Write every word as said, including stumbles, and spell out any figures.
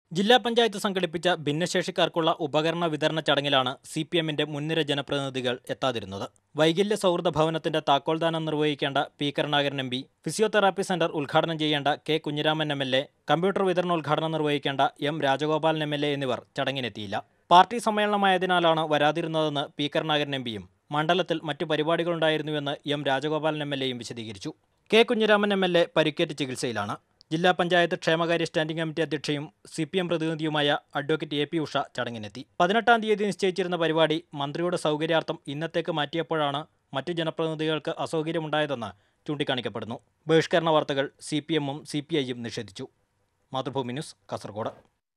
ജില്ലാ പഞ്ചായത്ത് സംഘടിപ്പിച്ച ഭിന്നശേഷിക്കാർക്കുള്ള ഉപകരണ വിതരണ ചടങ്ങിലാണ് സി പി എമ്മിന്റെ മുൻനിര ജനപ്രതിനിധികൾ എത്താതിരുന്നത്. വൈകല്യ സൗഹൃദ ഭവനത്തിന്റെ താക്കോൽദാനം നിർവഹിക്കേണ്ട P Karunakaran M P, physiotherapy centre ഉദ്ഘാടനം ചെയ്യേണ്ട K Kunhiraman M L A, computer വിതരണോദ്ഘാടനം നിർവഹിക്കേണ്ട M Rajagopalan M L A എന്നിവർ ചടങ്ങിനെത്തിയില്ല. പാർട്ടി സമ്മേളനമായതിനാലാണ് വരാതിരുന്നതെന്ന് പി കരുണാകരൻ എം പിയും മണ്ഡലത്തിൽ മറ്റു പരിപാടികളുണ്ടായിരുന്നുവെന്ന് എം രാജഗോപാലൻ എം എൽ എയും വിശദീകരിച്ചു. K Kunhiraman M L A പരിക്കേറ്റ് ചികിത്സയിലാണ്. ജില്ലാ പഞ്ചായത്ത് ക്ഷേമകാര്യ സ്റ്റാൻഡിംഗ് കമ്മിറ്റി അധ്യക്ഷയും സി പി എം പ്രതിനിധിയുമായ അഡ്വക്കേറ്റ് എ പി ഉഷ ചടങ്ങിനെത്തി. പതിനെട്ടാം തീയതി നിശ്ചയിച്ചിരുന്ന പരിപാടി മന്ത്രിയുടെ സൗകര്യാർത്ഥം ഇന്നത്തേക്ക് മാറ്റിയപ്പോഴാണ് മറ്റു ജനപ്രതിനിധികൾക്ക് അസൗകര്യമുണ്ടായതെന്ന് ചൂണ്ടിക്കാണിക്കപ്പെടുന്നു. ബഹിഷ്കരണ വാർത്തകൾ സി പി എമ്മും സി പി ഐയും നിഷേധിച്ചു. മാതൃഭൂമി ന്യൂസ്, കാസർഗോഡ്.